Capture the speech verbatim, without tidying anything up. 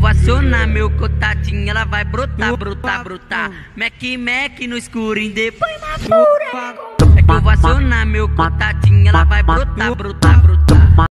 vou acionar meu contatinho, ela vai brotar, brotar, brotar. Mac, Mac no escurinho, depois na fura. É que eu vou acionar meu contatinho, ela vai brotar, brotar, brotar.